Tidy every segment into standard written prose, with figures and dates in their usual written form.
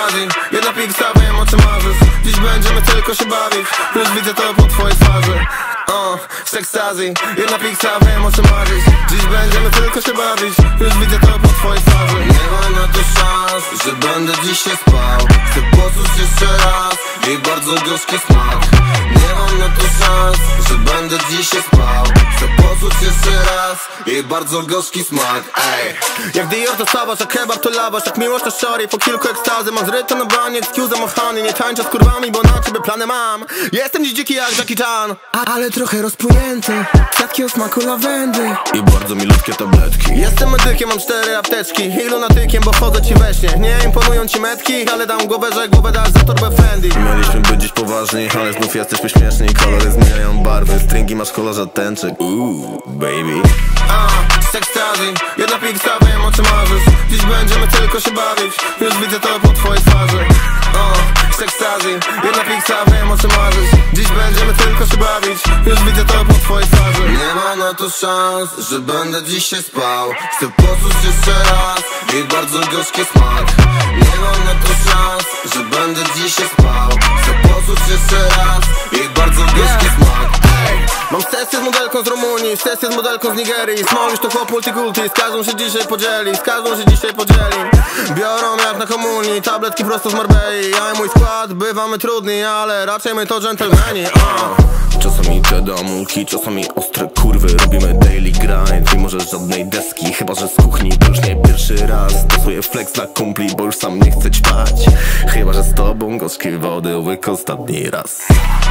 Sekstasy, jedna piksa, wiem o czym marzysz. Dziś będziemy tylko się bawić, już widzę to po twojej twarzy. Sekstasy, jedna piksa, wiem o czym marzysz. Dziś będziemy tylko się bawić, już widzę to po twojej twarzy. Nie ma na to szans, że będę dzisiaj spał. Chcę poczuć jeszcze raz jej bardzo gorzki smak. Nie mam na to szans, że będę dzisiaj spał. Chcę poczuć jeszcze raz jej bardzo gorzki smak. Ej. Jak Dior to sabasz, a kebab to lawasz. Jak miłość to szary, po kilku ekstazy. Mam zryto na banie, excuse machany. Nie tańczę z kurwami, bo na ciebie plany mam. Jestem dziś dziki jak Jackie Chan, ale trochę rozpłynięty, kwiatki o smaku lawendy I bardzo milutkie tabletki. Jestem medykiem, mam 4 apteczki i lunatykiem, bo chodzę ci we śnie. Nie imponują ci metki, ale dam głowę, że głowę dasz za torbę Fendi. Mieliśmy być dziś poważni, ale znów jesteśmy śmieszni. Kolory zmieniają barwy, stringi masz w kolorze tęczek. Baby. Sekstasy, jedna piksa, wiem o czym marzysz. Dziś będziemy tylko się bawić, już widzę to po twojej twarzy. Sekstasy, jedna piksa, wiem o czym marzysz. Dziś będziemy tylko się bawić, już widzę to po twojej twarzy. Nie ma na to szans, że będę dzisiaj spał. Chcę poczuć jeszcze raz jej bardzo gorzki smak. Nie mam na to szans, że będę dzisiaj spał. Chcę poczuć jeszcze raz jej bardzo gorzki smak. Mam sesję z modelką z Rumunii, sesję z modelką z Nigerii. Smolisz to chłop multikulti, z każdą się dzisiaj podzieli, z każdą się dzisiaj podzieli. Biorą jak na komunii, tabletki prosto z Marbei. Ja i mój skład bywamy trudni, ale raczej my to dżentelmeni. Czasami te damulki, czasami ostre kurwy. Robimy daily grind, mimo że żadnej deski. Chyba że z kuchni to już nie pierwszy raz. Stosuję flex dla kumpli, bo już sam nie chcę ćpać. Chyba że z tobą gorzkiej wody łyk ostatni raz.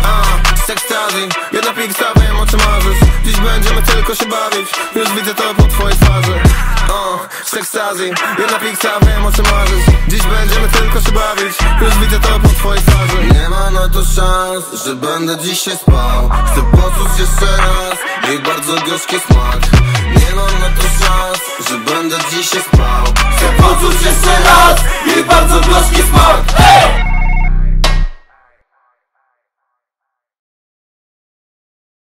Sekstasy, jedna piksa, wiem o czym marzysz. Dziś będziemy tylko się bawić, już widzę to po twojej twarzy. Sekstasy, jedna piksa, wiem o czym marzysz. Dziś będziemy tylko się bawić, już widzę to po twojej twarzy. Nie ma na to szans, że będę dzisiaj spał. Chcę poczuć jeszcze raz jej bardzo gorzki smak. Nie mam na to szans, że będę dzisiaj spał. Chcę poczuć jeszcze raz jej bardzo gorzki smak.